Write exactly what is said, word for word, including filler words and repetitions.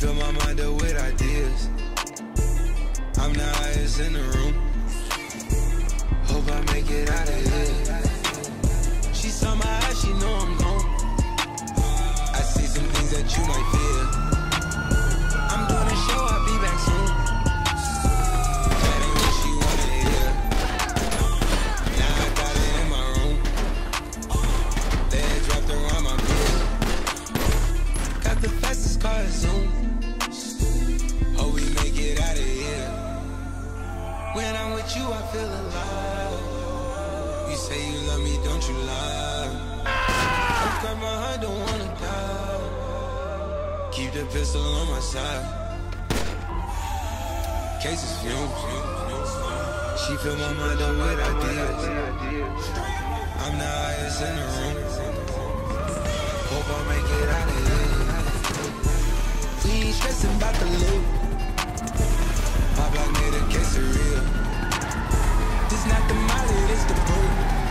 fill my mind up with ideas. I'm the highest in the room. Hope I make it out of here. She saw my eyes, she know I'm gone. I see some things that you might fear. I'm doing a show, I'll be back soon. That ain't what she wanna hear. Now I got it in my room. Legs wrapped around my bed. Got the fastest car, Zoom. Hope we make it out of here. When I'm with you, I feel alive. You say you love me, don't you lie? Don't cry my heart, don't wanna die. Keep the pistol on my side. Cases fumes. She fill my mind up with ideas. I'm the highest in the room. Hope I make it out of here. We ain't stressing about the loot. My block made a case of real. This not the molly, this the boot.